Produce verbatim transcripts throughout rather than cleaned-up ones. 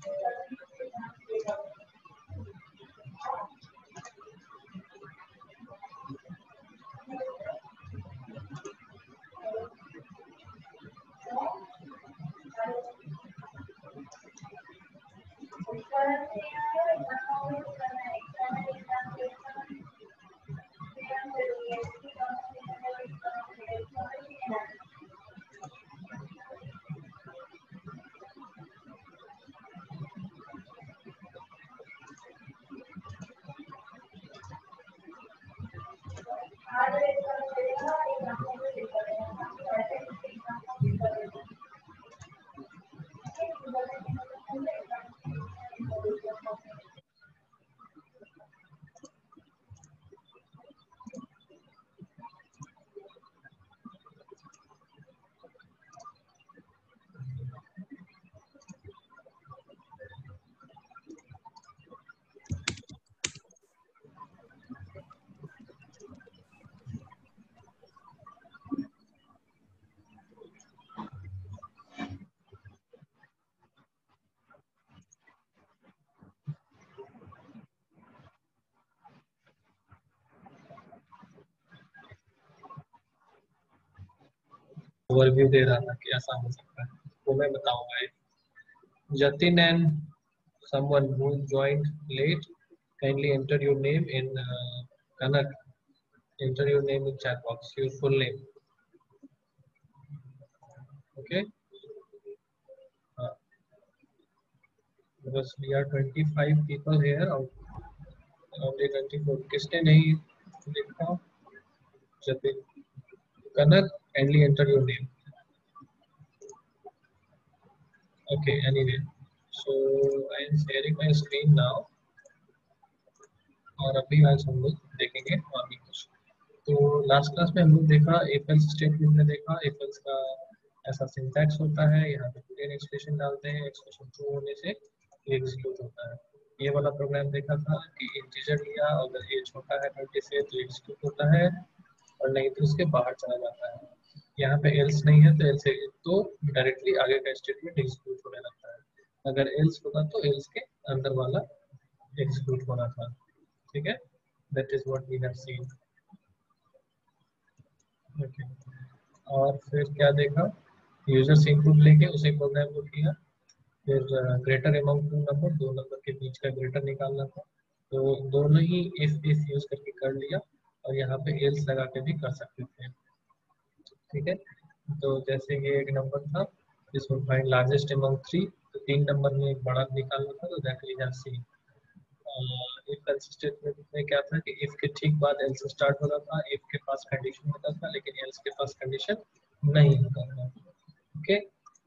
Overview दे रहा था कि ऐसा हो सकता है, वो मैं बताऊंगा। Jatin and someone who joined late, kindly enter your name in uh, Kanak. Enter your name in chat box, your full name. Okay. Uh, because we are twenty-five people here, only twenty-four. किसने नहीं लिखा? Jatin. Kanak, kindly enter your name. Okay. Anyway, so I am sharing my screen now. और अभी आज हम लोग देखेंगे और भी कुछ। तो लास्ट क्लास में हम लोग देखा इफ एल्स स्टेटमेंट में देखा इफ एल्स का ऐसा सिंटैक्स होता है, यहाँ पे बूलियन एक्सप्रेशन डालते हैं, एक्सप्रेशन ट्रू होने से एग्जीक्यूट होता है। ये वाला प्रोग्राम देखा था कि इंटीजर लिया और अगर ये छोटा है ट्वेंटी से तो एग्जीक्यूट होता है और नहीं तो उसके बाहर चला जाता है। यहाँ पे एल्स नहीं है तो एल्स तो डायरेक्टली आगे का स्टेटमेंट एग्जीक्यूट होने लगता है, अगर एल्स होता तो एल्स के अंदर वाला एग्जीक्यूट होना था। ठीक है, that is what we have seen. Okay, और फिर क्या देखा, यूजर से इनपुट लेके उसे प्रोग्राम को किया, फिर ग्रेटर अमाउंट टू नंबर, दो नंबर के बीच का ग्रेटर निकालना था, तो दोनों ही इफ इफ यूज करके कर लिया और यहाँ पे एल्स लगा के भी कर सकते थे। ठीक है, तो जैसे ये एक नंबर था जिसमें फाइंड लार्जेस्ट अमाउंट थ्री, तो तीन नंबर में एक बड़ा निकालना था, तो that we have seen. If else statement में क्या था कि इफ के ठीक बाद एल्स स्टार्ट होता था, इफ के पास कंडीशन होता था लेकिन एल्स के पास कंडीशन नहीं होता था। ओके,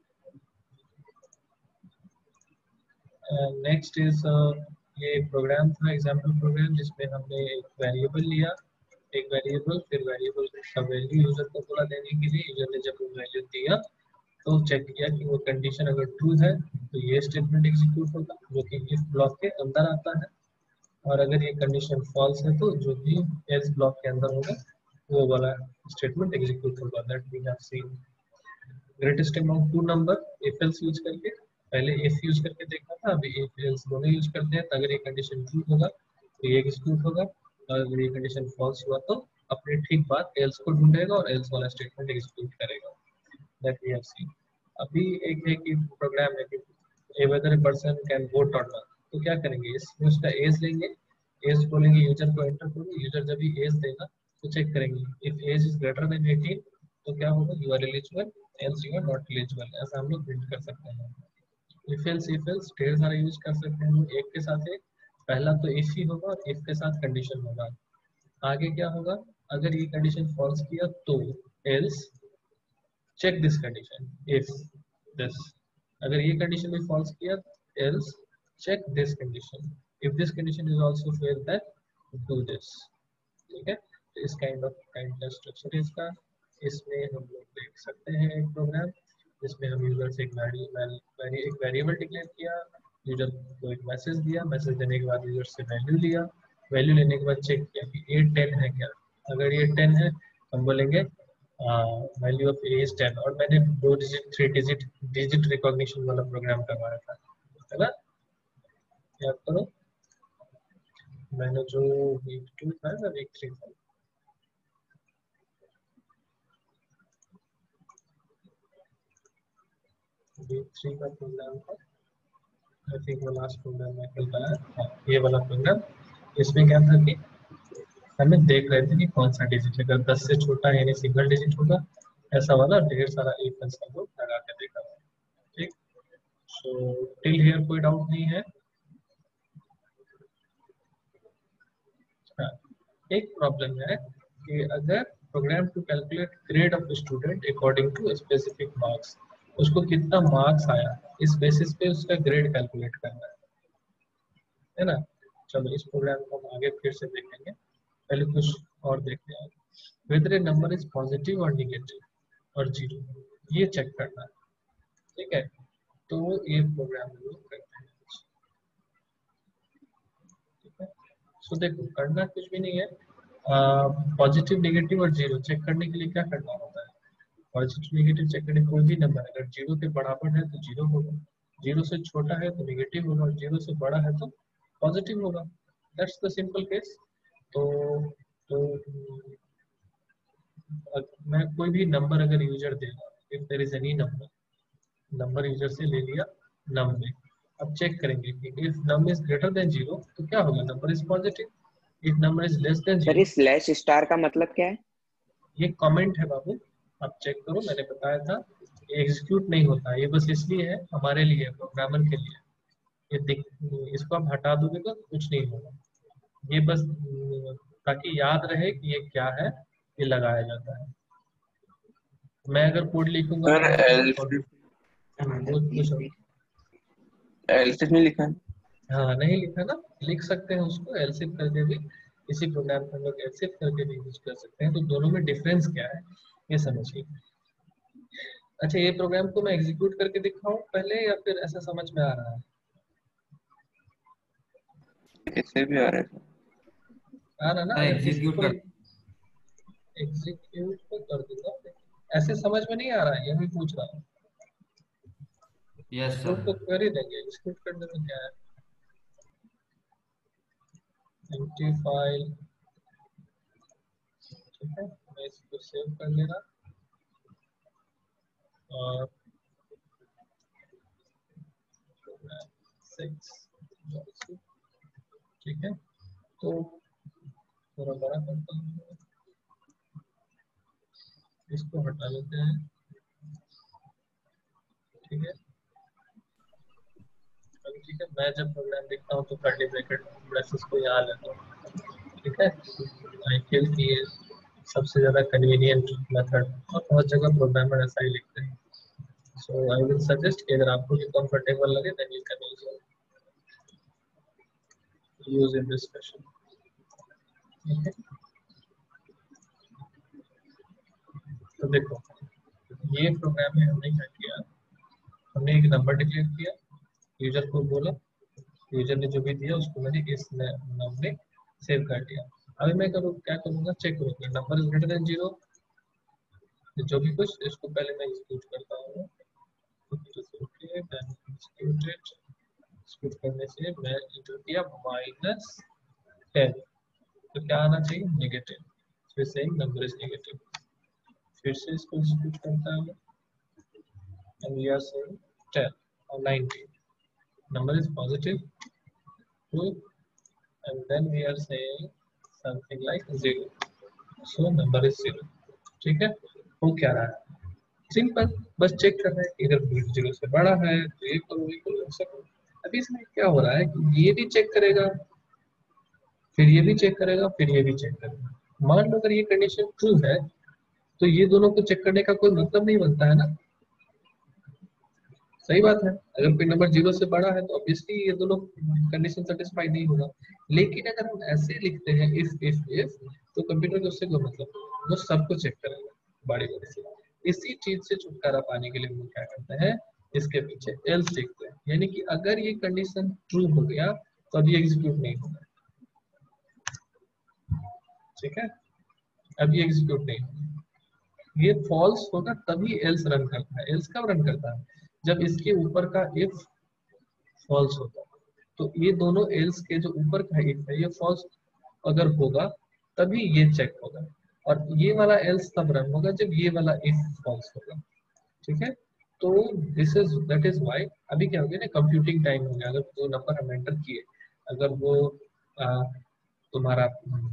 नेक्स्ट इज ये प्रोग्राम था, एग्जांपल प्रोग्राम, जिसमें हमने एक वेरिएबल लिया, एक वेरिएबल, फिर वेरिएबल का वैल्यू यूजर को बोला देने के लिए, यूजर ने जब वो वैल्यू दिया तो चेक किया कि वो कंडीशन अगर ट्रू है तो ये स्टेटमेंट एग्जीक्यूट होगा जो कि इफ ब्लॉक के अंदर आता है, और अगर ये कंडीशन फॉल्स है तो जो भी एल्स ब्लॉक के अंदर होगा वो वाला स्टेटमेंट एग्जीक्यूट होगा। That we have seen. Greatest amount two number, if else use करके, पहले इफ यूज करके देखा था, अभी इफ एल्स दोनों यूज करते हैं, तो अगर ये कंडीशन ट्रू होगा तो ये एग्जीक्यूट होगा, और अगर ये कंडीशन फॉल्स हुआ तो अपने ठीक बाद एल्स को ढूंढेगा और एल्स वाला स्टेटमेंट एग्जीक्यूट करेगा। That we have seen. अभी एक है कि प्रोग्राम है कि whether a person can vote or not, तो क्या करेंगे, इसमें उसका एज लेंगे, एज बोलेंगे, यूजर को एंटर करोगे, यूजर जब भी एज देगा तो चेक करेंगे, if age is greater than eighteen तो क्या होगा, you are eligible, else you are not eligible. ऐसा हम लोग प्रिंट कर सकते हैं। इफ एल्स इफ एल्स ढेर सारा यूज कर सकते हैं, एक के साथ एक, पहला तो इफ ही होगा और इफ के साथ कंडीशन होगा, आगे क्या होगा, अगर ये कंडीशन फॉल्स किया तो else check this condition, if this, अगर ये कंडीशन भी फॉल्स किया else check this condition, if this condition is also failed then do this। ठीक है, तो इस काइंड ऑफ काइंड का स्ट्रक्चर है इसका। इसमें हम लोग देख सकते हैं एक प्रोग्राम जिसमें हम यूजर से एक वेरी एक वेरिएबल डिक्लेयर किया, यूजर को एक मैसेज दिया, मैसेज देने के बाद यूजर से वैल्यू लिया, वैल्यू लेने के बाद चेक किया कि ए टेन है क्या, अगर ये टेन है हम बोलेंगे value of A is ten, और मैंने दो digit three digit digit recognition वाला प्रोग्राम करवाया था, है ना, याद करो, मैंने जो वीक टू था ना वीक थ्री था, वीक थ्री का प्रोग्राम था, आई थिंक वो लास्ट प्रोग्राम मैं कल बनाया, ये वाला प्रोग्राम। इसमें क्या था कि हमें देख रहे थे कि कौन सा डिजिट अगर दस से छोटा है यानी सिंगल डिजिट होगा, ऐसा वाला ढेर सारा एक आंसर को लगा के देखा। ठीक, सो टिल हियर कोई डाउट नहीं है। हाँ, एक प्रॉब्लम है कि अगर program to calculate grade of student according to specific marks, उसको कितना मार्क्स आया इस बेसिस पे उसका ग्रेड कैलकुलेट करना है है ना। चलो इस प्रोग्राम को हम आगे फिर से देखेंगे, पहले कुछ और देखते हैं। Whether a number is positive और निगेटिव और जीरो, ये चेक करना है। ठीक है, तो ये प्रोग्राम हम लोग करते हैं। ठीक है, सो देखो करना कुछ भी नहीं है, पॉजिटिव नेगेटिव और जीरो चेक करने के लिए क्या करना होता है। पॉजिटिव नेगेटिव चेक करने कोई भी नंबर अगर जीरो के बराबर है तो जीरो होगा, जीरो से छोटा है तो नेगेटिव होगा, जीरो से बड़ा है तो पॉजिटिव होगा। That's the simple case. तो तो मैं कोई भी नंबर अगर यूजर देगा, if there is any number, number user से ले लिया नम में, अब चेक करेंगे कि if num is greater than zero तो क्या होगा, number is positive. If number is less than sir zero, इस स्लैश स्टार का मतलब क्या है? ये कमेंट है बाबू, आप चेक करो, मैंने बताया था ये एग्जीक्यूट नहीं होता, ये बस इसलिए है हमारे लिए, प्रोग्रामर के लिए। ये दिख, इसको आप हटा दोगे तो कुछ नहीं होगा, ये बस ताकि याद रहे कि ये क्या है, ये लगाया जाता है। मैं अगर कोड लिखूंगा तो सर मैं एल वो कुछ एल्सिफ नहीं लिखा है। हाँ नहीं लिखा ना, लिख सकते हैं उसको एलसिफ करके भी, इसी प्रोग्राम को हम लोग एलसिफ करके भी यूज कर सकते हैं। तो दोनों में डिफरेंस क्या है ये समझिए। अच्छा, ये प्रोग्राम को मैं एग्जीक्यूट करके दिखाऊं पहले या फिर ऐसा समझ में आ रहा है? ऐसे भी आ रहा है आ रहा ना, सर अगर किसी एग्जीक्यूट को कर। एग्जीक्यूट तो कर दूंगा, ऐसे समझ में नहीं आ रहा है ये भी पूछ रहा हूँ। Yes sir. एग्जीक्यूट तो कर ही देंगे, एग्जीक्यूट करने में क्या है। एम्प्टी फाइल, ठीक है, मैं इसको सेव कर ले रहा और सिक्स, ठीक है, तो थोड़ा बड़ा करता हूँ, इसको हटा लेते हैं। ठीक है, अभी ठीक है, मैं जब प्रोग्राम लिखता हूँ तो कर्ली ब्रैकेट ब्रेसेस को यहाँ लेता हूँ। ठीक है, आई फील कि ये सबसे ज़्यादा कन्वीनियंट मेथड, और बहुत जगह प्रोग्रामर ऐसा ही लिखते हैं। सो आई विल सजेस्ट कि अगर आपको ये कंफर्टेबल लगे then you can also use in this fashion. ठीक है, तो देखो ये प्रोग्राम में हमने क्या किया, हमने एक नंबर डिक्लेयर किया, यूजर को बोला, यूजर ने जो भी दिया उसको मैंने इस नंबर में सेव कर दिया। अभी मैं करूँ क्या करूँगा, चेक करूँगा number is greater than zero, जो भी कुछ इसको पहले मैं एग्जीक्यूट करता हूँ। एग्जीक्यूट करने से मैं इंटर किया माइनस टेन, तो क्या आना चाहिए, नेगेटिव, फिर सेम नंबर इज नेगेटिव, फिर से इसको एग्जीक्यूट करता हूँ and we are saying ten or nineteen, number is positive two, and then we are saying something like zero, so number is zero। ठीक है, हो क्या रहा है, सिंपल, बस चेक कर रहे हैं कि अगर जीरो से बड़ा है तो ये करो, ये करो, ऐसा करो। अभी इसमें क्या हो रहा है कि ये भी चेक करेगा, फिर ये भी चेक करेगा, फिर ये भी चेक करेगा। मान लो अगर ये कंडीशन ट्रू है तो ये दोनों को चेक करने का कोई मतलब नहीं बनता है ना, सही बात है। अगर कोई नंबर जीरो से बड़ा है तो ऑब्वियसली ये दोनों कंडीशन सेटिस्फाई नहीं होगा। लेकिन अगर हम ऐसे लिखते हैं इफ इफ इफ, तो कंप्यूटर को उससे कोई मतलब, वो सबको चेक करेगा बारी बारी से। इसी चीज से छुटकारा पाने के लिए हम क्या करते हैं, इसके पीछे एल्स लिखते हैं, यानी कि अगर ये कंडीशन ट्रू हो गया तो अब ये एग्जीक्यूट नहीं होगा। ठीक है, अब ये एग्जीक्यूट नहीं होगा, ये फॉल्स होगा तभी एल्स रन करता है। एल्स कब रन करता है, जब इसके ऊपर का इफ फॉल्स होता है। तो ये दोनों एल्स के जो ऊपर का इफ है ये फॉल्स अगर होगा तभी ये चेक होगा, और ये वाला एल्स तब रन होगा जब ये वाला इफ फॉल्स होगा। ठीक है, तो this is that is why अभी क्या हो गया ना, कंप्यूटिंग टाइम हो गया। अगर जो नंबर हम एंटर किए अगर वो आ, तुम्हारा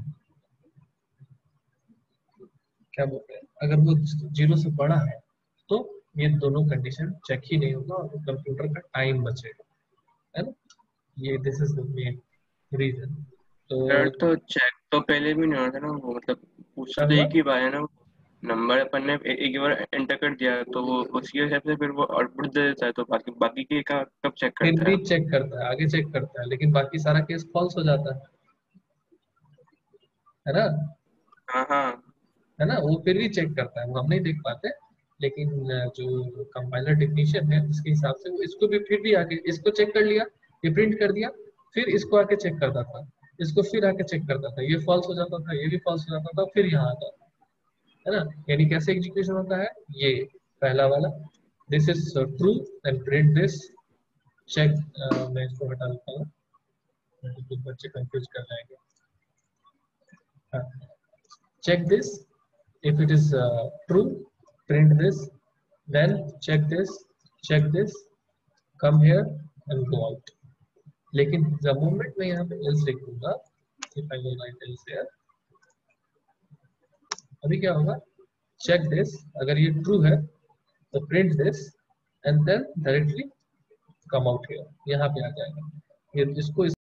क्या बोलते हैं, अगर वो जीरो से बड़ा है तो ये दोनों कंडीशन चेक ही नहीं होगा और कंप्यूटर का टाइम बचेगा, है ना। ये this is the main reason. तो यार तो चेक तो पहले भी नहीं होता ना, वो मतलब पूछ क्या तो हुआ, एक ही बार है ना, नंबर अपन ने ए- एक बार एंटर कर दिया तो वो उसी हिसाब से फिर वो आउटपुट दे देता है, तो बाकी बाकी के का कब चेक फिर करता भी है? चेक करता है, आगे चेक करता है, लेकिन बाकी सारा केस फॉल्स हो जाता है है ना, हाँ हाँ। है ना। वो फिर भी चेक करता है, वो हम नहीं देख पाते, लेकिन अ, जो कंपाइलर टेक्नीशियन है उसके हिसाब से वो इसको भी फिर भी आके इसको चेक कर लिया, ये प्रिंट कर दिया, फिर इसको आके चेक करता था, इसको फिर आके चेक करता था, ये फॉल्स हो जाता था, ये भी फॉल्स हो जाता था, फिर यहाँ आता था, है ना। यानी कैसे एग्जीक्यूशन होता है, ये पहला वाला this is true and print this, check. मैं इसको हटा देता हूँ, नहीं तो बच्चे कंफ्यूज कर जाएंगे। हाँ, check this, if it is uh, true print this, then check this, check this, come here and go out। लेकिन the moment मैं यहाँ पे else लिख दूंगा, if I will write else here, अभी क्या होगा, check this, अगर ये true है तो print this and then directly come out here, यहाँ पे आ जाएगा। ये इसको